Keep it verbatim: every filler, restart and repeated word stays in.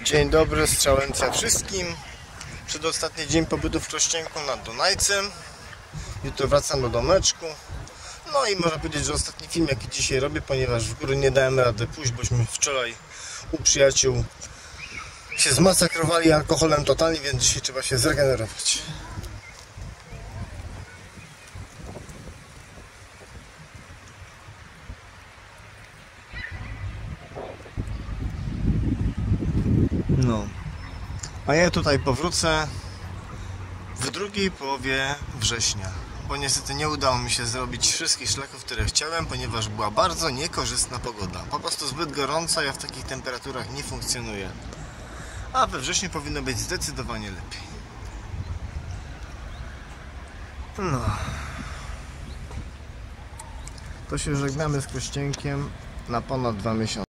Dzień dobry, Strzałęca wszystkim. Przedostatni dzień pobytu w Krościenku nad Dunajcem. Jutro wracam do domeczku. No i można powiedzieć, że ostatni film jaki dzisiaj robię, ponieważ w góry nie dałem rady pójść, bośmy wczoraj u przyjaciół się zmasakrowali alkoholem totalnie, więc dzisiaj trzeba się zregenerować. No, a ja tutaj powrócę w drugiej połowie września, bo niestety nie udało mi się zrobić wszystkich szlaków, które chciałem, ponieważ była bardzo niekorzystna pogoda. Po prostu zbyt gorąca, ja w takich temperaturach nie funkcjonuję. A we wrześniu powinno być zdecydowanie lepiej. No, to się żegnamy z Krościenkiem na ponad dwa miesiące.